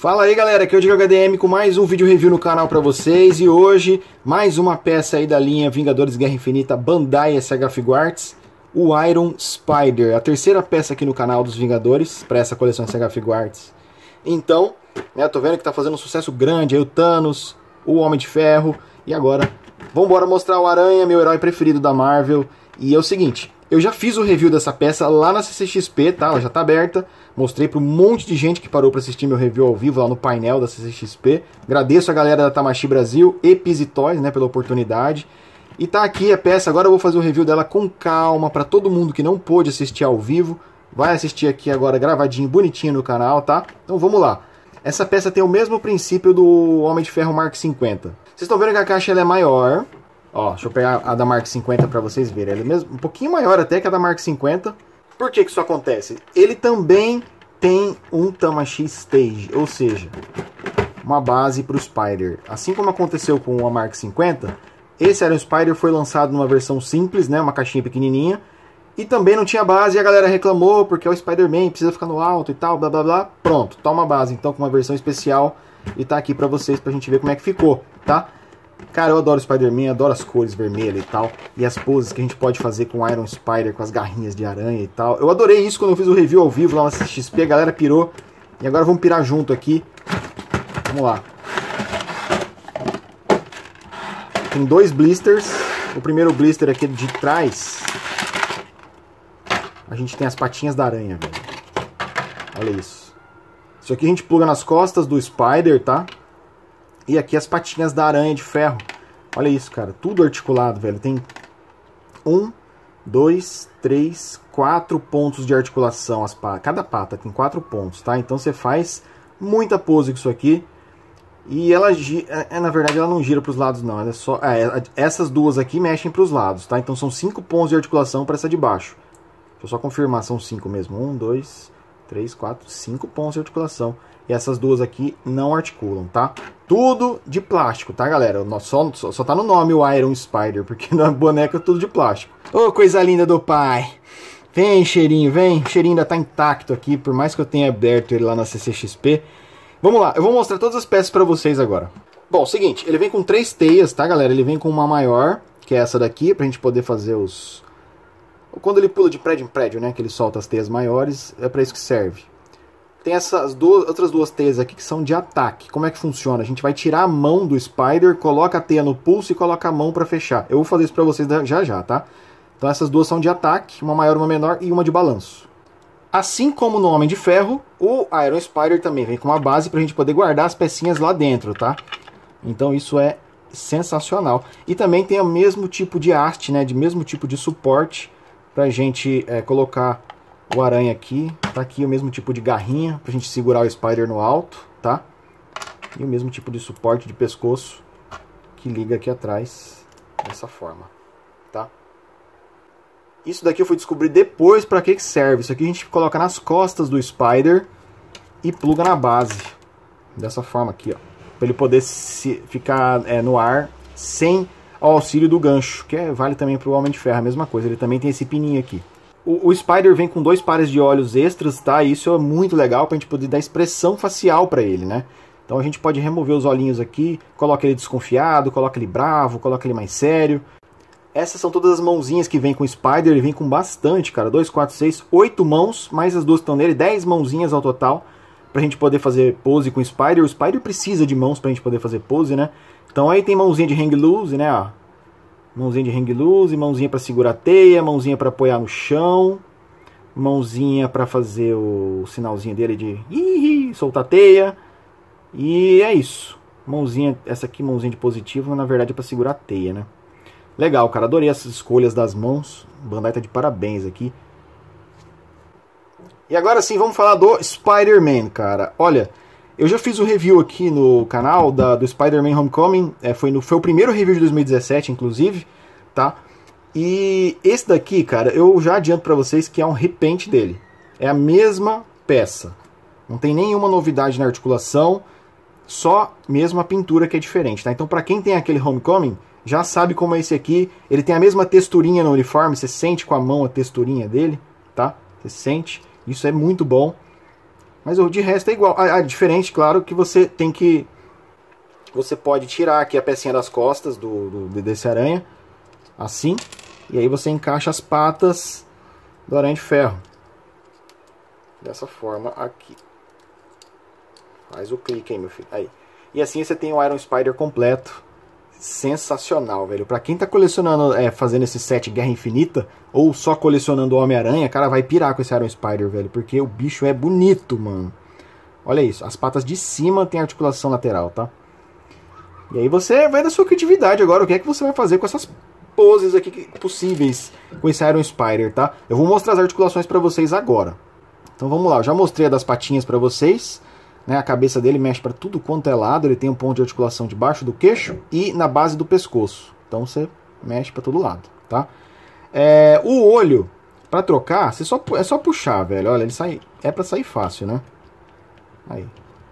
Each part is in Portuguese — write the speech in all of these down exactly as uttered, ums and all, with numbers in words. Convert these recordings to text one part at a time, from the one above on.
Fala aí galera, aqui é o Diego H D M com mais um vídeo review no canal pra vocês. E hoje, mais uma peça aí da linha Vingadores Guerra Infinita Bandai S H Figuarts, o Iron Spider, a terceira peça aqui no canal dos Vingadores, pra essa coleção S H Figuarts. Então, né, tô vendo que tá fazendo um sucesso grande aí o Thanos, o Homem de Ferro, e agora vambora mostrar o Aranha, meu herói preferido da Marvel. E é o seguinte, eu já fiz o review dessa peça lá na C C X P, tá? Ela já tá aberta. Mostrei para um monte de gente que parou para assistir meu review ao vivo lá no painel da C C X P. Agradeço a galera da Tamashii Brasil e Pizzy Toys, né, pela oportunidade. E tá aqui a peça, agora eu vou fazer o review dela com calma, para todo mundo que não pôde assistir ao vivo. Vai assistir aqui agora gravadinho, bonitinho no canal, tá? Então vamos lá. Essa peça tem o mesmo princípio do Homem de Ferro Mark cinquenta. Vocês estão vendo que a caixa ela é maior. Ó, deixa eu pegar a da Mark cinquenta para vocês verem. Ela é mesmo, um pouquinho maior até que a da Mark cinquenta. Por que que isso acontece? Ele também tem um Tamashii Stage, ou seja, uma base para o Spider. Assim como aconteceu com a Mark cinquenta, esse Iron Spider foi lançado numa versão simples, né, uma caixinha pequenininha, e também não tinha base e a galera reclamou porque é o Spider-Man, precisa ficar no alto e tal, blá blá blá. Pronto, toma a base então com uma versão especial e tá aqui pra vocês, pra gente ver como é que ficou, tá? Cara, eu adoro o Spider-Man, adoro as cores vermelhas e tal, e as poses que a gente pode fazer com o Iron Spider, com as garrinhas de aranha e tal. Eu adorei isso quando eu fiz o review ao vivo lá na C C X P, a galera pirou, e agora vamos pirar junto aqui. Vamos lá. Tem dois blisters, o primeiro blister aqui de trás, a gente tem as patinhas da aranha, velho. Olha isso. Isso aqui a gente pluga nas costas do Spider, tá? E aqui as patinhas da aranha de ferro. Olha isso, cara. Tudo articulado, velho. Tem um, dois, três, quatro pontos de articulação. As patas. Cada pata tem quatro pontos, tá? Então você faz muita pose com isso aqui. E ela gira... É, na verdade, ela não gira para os lados, não. Ela é só... É, essas duas aqui mexem para os lados, tá? Então são cinco pontos de articulação para essa de baixo. Deixa eu só confirmar. São cinco mesmo. Um, dois, três, quatro, cinco pontos de articulação. E essas duas aqui não articulam, tá? Tudo de plástico, tá, galera? Só, só, só tá no nome o Iron Spider, porque na boneca é tudo de plástico. Ô, coisa linda do pai! Vem, cheirinho, vem! O cheirinho ainda tá intacto aqui, por mais que eu tenha aberto ele lá na C C X P. Vamos lá, eu vou mostrar todas as peças pra vocês agora. Bom, seguinte, ele vem com três teias, tá, galera? Ele vem com uma maior, que é essa daqui, pra gente poder fazer os... Quando ele pula de prédio em prédio, né, que ele solta as teias maiores, é pra isso que serve. Tem essas duas, outras duas teias aqui que são de ataque. Como é que funciona? A gente vai tirar a mão do Spider, coloca a teia no pulso e coloca a mão para fechar. Eu vou fazer isso para vocês já já, tá? Então essas duas são de ataque, uma maior, uma menor e uma de balanço. Assim como no Homem de Ferro, o Iron Spider também vem com uma base para a gente poder guardar as pecinhas lá dentro, tá? Então isso é sensacional. E também tem o mesmo tipo de haste, né? De mesmo tipo de suporte para a gente é, colocar o aranha aqui. Tá aqui o mesmo tipo de garrinha pra gente segurar o Spider no alto, tá? E o mesmo tipo de suporte de pescoço que liga aqui atrás dessa forma, tá? Isso daqui eu fui descobrir depois pra que que serve. Isso aqui a gente coloca nas costas do Spider e pluga na base. Dessa forma aqui, ó. Pra ele poder se, ficar é, no ar sem o auxílio do gancho, que é, vale também pro Homem de Ferro, a mesma coisa. Ele também tem esse pininho aqui. O, o Spider vem com dois pares de olhos extras, tá? E isso é muito legal pra gente poder dar expressão facial pra ele, né? Então a gente pode remover os olhinhos aqui, coloca ele desconfiado, coloca ele bravo, coloca ele mais sério. Essas são todas as mãozinhas que vem com o Spider, ele vem com bastante, cara. dois, quatro, seis, oito mãos, mais as duas que estão nele, dez mãozinhas ao total, pra gente poder fazer pose com o Spider. O Spider precisa de mãos pra gente poder fazer pose, né? Então aí tem mãozinha de hang loose, né, ó. Mãozinha de hang loose, mãozinha para segurar a teia, mãozinha para apoiar no chão, mãozinha para fazer o sinalzinho dele de ih, soltar a teia. E é isso. Mãozinha, essa aqui mãozinha de positivo, na verdade é para segurar a teia, né? Legal, cara, adorei essas escolhas das mãos. O Bandai tá de parabéns aqui. E agora sim, vamos falar do Spider-Man, cara. Olha, eu já fiz o um review aqui no canal da, do Spider-Man Homecoming, é, foi, no, foi o primeiro review de dois mil e dezessete, inclusive, tá? E esse daqui, cara, eu já adianto pra vocês que é um repaint dele. É a mesma peça. Não tem nenhuma novidade na articulação, só mesmo a pintura que é diferente, tá? Então pra quem tem aquele Homecoming, já sabe como é esse aqui. Ele tem a mesma texturinha no uniforme, você sente com a mão a texturinha dele, tá? Você sente, isso é muito bom. Mas de resto é igual. Ah, diferente, claro, que você tem que... Você pode tirar aqui a pecinha das costas do, do, desse aranha. Assim. E aí você encaixa as patas do Aranha de Ferro. Dessa forma aqui. Faz o clique aí, meu filho. Aí. E assim você tem o Iron Spider completo. Sensacional, velho. Pra quem tá colecionando, é, fazendo esse set Guerra Infinita, ou só colecionando o Homem-Aranha, cara, vai pirar com esse Iron Spider, velho. Porque o bicho é bonito, mano. Olha isso. As patas de cima tem articulação lateral, tá? E aí você vai da sua criatividade agora. O que é que você vai fazer com essas poses aqui possíveis com esse Iron Spider, tá? Eu vou mostrar as articulações pra vocês agora. Então vamos lá. Eu já mostrei a das patinhas pra vocês. Né, a cabeça dele mexe para tudo quanto é lado, ele tem um ponto de articulação debaixo do queixo e na base do pescoço. Então você mexe para todo lado, tá? É, o olho, para trocar, você só, é só puxar, velho. Olha, ele sai, é para sair fácil, né? Aí.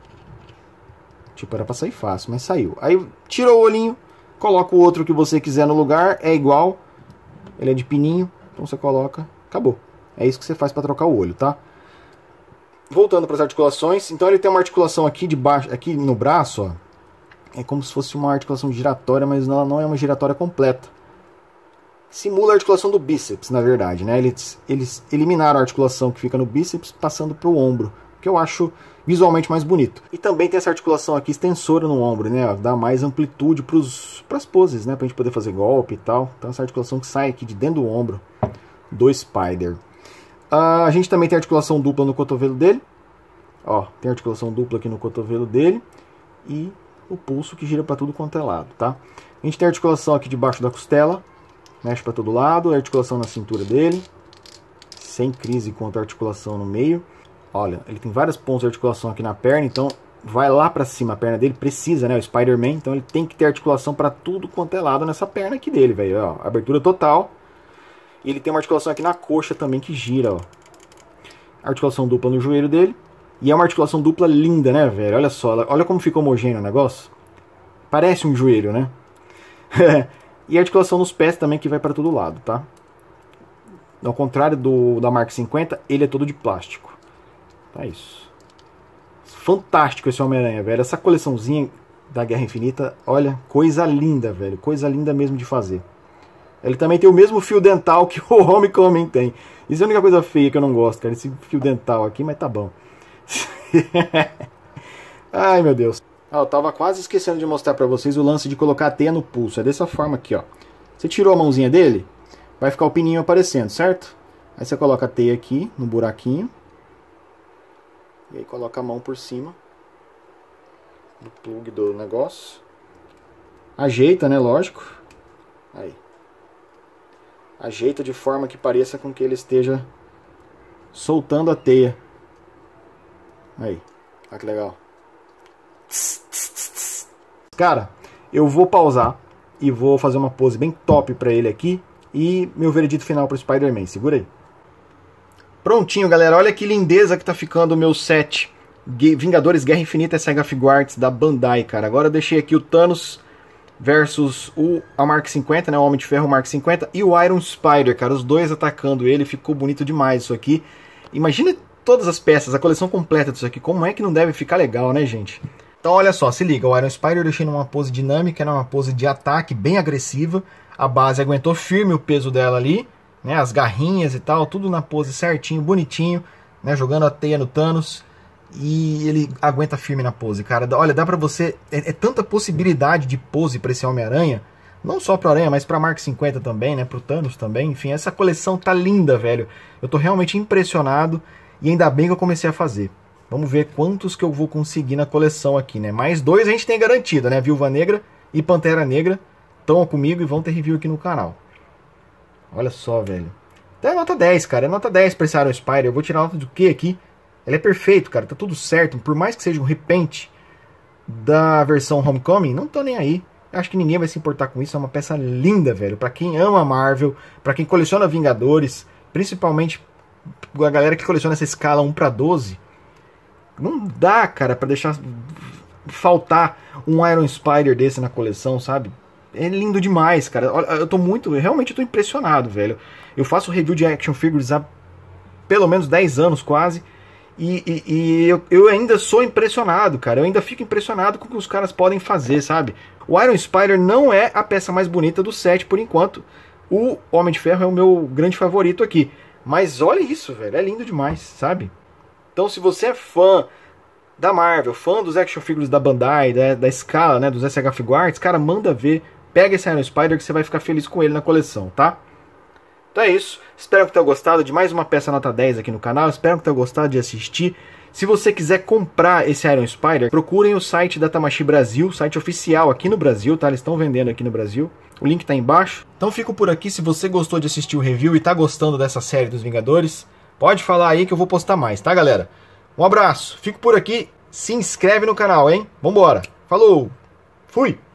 Tipo, era para sair fácil, mas saiu. Aí tira o olhinho, coloca o outro que você quiser no lugar, é igual. Ele é de pininho, então você coloca, acabou. É isso que você faz para trocar o olho, tá? Voltando para as articulações, então ele tem uma articulação aqui de baixo, aqui no braço, ó. É como se fosse uma articulação giratória, mas ela não é uma giratória completa. Simula a articulação do bíceps, na verdade, né? Eles, eles eliminaram a articulação que fica no bíceps, passando para o ombro, que eu acho visualmente mais bonito. E também tem essa articulação aqui extensora no ombro, né? Dá mais amplitude para as poses, né? Pra gente poder fazer golpe e tal. Então essa articulação que sai aqui de dentro do ombro do Spider. Uh, a gente também tem articulação dupla no cotovelo dele. Ó, tem articulação dupla aqui no cotovelo dele. E o pulso que gira para tudo quanto é lado, tá? A gente tem articulação aqui debaixo da costela. Mexe para todo lado. Articulação na cintura dele. Sem crise quanto a articulação no meio. Olha, ele tem vários pontos de articulação aqui na perna. Então vai lá para cima a perna dele. Precisa, né? O Spider-Man. Então ele tem que ter articulação para tudo quanto é lado nessa perna aqui dele, velho. Ó, abertura total. E ele tem uma articulação aqui na coxa também que gira, ó. Articulação dupla no joelho dele. E é uma articulação dupla linda, né, velho? Olha só, olha como fica homogêneo o negócio. Parece um joelho, né? E a articulação nos pés também que vai para todo lado, tá? Ao contrário do da Mark cinquenta, ele é todo de plástico. Tá isso. Fantástico esse Homem-Aranha, velho. Essa coleçãozinha da Guerra Infinita, olha, coisa linda, velho. Coisa linda mesmo de fazer. Ele também tem o mesmo fio dental que o Homecoming tem. Isso é a única coisa feia que eu não gosto, cara. Esse fio dental aqui, mas tá bom. Ai, meu Deus. Ah, eu tava quase esquecendo de mostrar pra vocês o lance de colocar a teia no pulso. É dessa forma aqui, ó. Você tirou a mãozinha dele, vai ficar o pininho aparecendo, certo? Aí você coloca a teia aqui, no buraquinho. E aí coloca a mão por cima do plug do negócio. Ajeita, né, lógico. Aí. Ajeita de forma que pareça com que ele esteja soltando a teia. Aí, olha que legal. Cara, eu vou pausar e vou fazer uma pose bem top pra ele aqui. E meu veredito final pro Spider-Man, segura aí. Prontinho, galera, olha que lindeza que tá ficando o meu set Vingadores Guerra Infinita Saga Figuarts da Bandai, cara. Agora eu deixei aqui o Thanos versus o a Mark cinquenta, né, o Homem de Ferro Mark cinquenta e o Iron Spider, cara, os dois atacando ele, ficou bonito demais isso aqui. Imagina todas as peças, a coleção completa disso aqui, como é que não deve ficar legal, né, gente? Então olha só, se liga, o Iron Spider eu deixei numa pose dinâmica, numa pose de ataque bem agressiva, a base aguentou firme o peso dela ali, né, as garrinhas e tal, tudo na pose certinho, bonitinho, né, jogando a teia no Thanos. E ele aguenta firme na pose, cara. Olha, dá pra você... É, é tanta possibilidade de pose pra esse Homem-Aranha. Não só pro Aranha, mas pra Mark cinquenta também, né? Pro Thanos também. Enfim, essa coleção tá linda, velho. Eu tô realmente impressionado. E ainda bem que eu comecei a fazer. Vamos ver quantos que eu vou conseguir na coleção aqui, né? Mais dois a gente tem garantido, né? Viúva Negra e Pantera Negra estão comigo e vão ter review aqui no canal. Olha só, velho. Até nota dez, cara. É nota dez pra esse Iron Spider. Eu vou tirar nota do que aqui? Ele é perfeito, cara, tá tudo certo. Por mais que seja um repente da versão Homecoming, não tô nem aí. Acho que ninguém vai se importar com isso. É uma peça linda, velho. Pra quem ama a Marvel, pra quem coleciona Vingadores, principalmente a galera que coleciona essa escala um pra doze, não dá, cara, pra deixar faltar um Iron Spider desse na coleção, sabe? É lindo demais, cara. Eu tô muito, realmente eu tô impressionado, velho. Eu faço review de action figures há pelo menos dez anos quase. E, e, e eu, eu ainda sou impressionado, cara. Eu ainda fico impressionado com o que os caras podem fazer, sabe? O Iron Spider não é a peça mais bonita do set por enquanto. O Homem de Ferro é o meu grande favorito aqui. Mas olha isso, velho. É lindo demais, sabe? Então se você é fã da Marvel, fã dos action figures da Bandai, da, da Scala, né, dos S H Figuarts, cara, manda ver. Pega esse Iron Spider que você vai ficar feliz com ele na coleção, tá? Então é isso. Espero que tenha gostado de mais uma peça nota dez aqui no canal. Espero que tenha gostado de assistir. Se você quiser comprar esse Iron Spider, procurem o site da Tamashii Brasil, site oficial aqui no Brasil, tá? Eles estão vendendo aqui no Brasil. O link tá aí embaixo. Então fico por aqui. Se você gostou de assistir o review e tá gostando dessa série dos Vingadores, pode falar aí que eu vou postar mais, tá, galera? Um abraço. Fico por aqui. Se inscreve no canal, hein? Vambora. Falou. Fui.